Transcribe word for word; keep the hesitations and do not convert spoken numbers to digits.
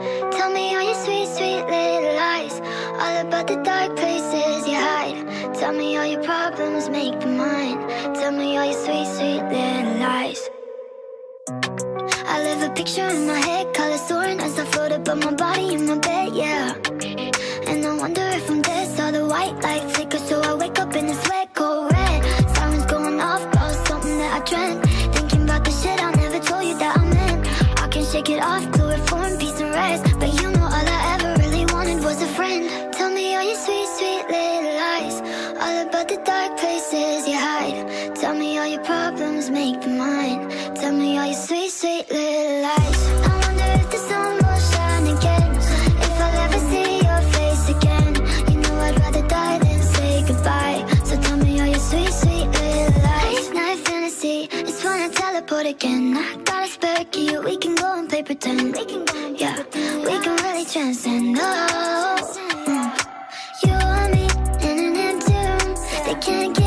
Tell me all your sweet, sweet little lies, all about the dark places you hide. Tell me all your problems, make them mine. Tell me all your sweet, sweet little lies. I live a picture in my head, color soaring as I float above my body in my bed, yeah. And I wonder if I'm dead, saw the white light flicker, so I wake up in the sweat cold red. Sirens going off, about something that I dreamt. Thinking about the shit I never told you that I meant. I can shake it off, chloroform, peace and rest. But you know all I ever really wanted was a friend. Tell me all your sweet, sweet little lies, all about the dark places you hide. Tell me all your problems, make them mine. Tell me all your sweet, sweet little lies. I wonder if the sun will shine again, if I'll ever see your face again. You know I'd rather die than say goodbye. So tell me all your sweet, sweet little lies. Night fantasy, it's fun to teleport again. I got a spare key, we can go and play pretend. Yeah, we can really transcend. Oh, mm. You and me in an empty room, they can't get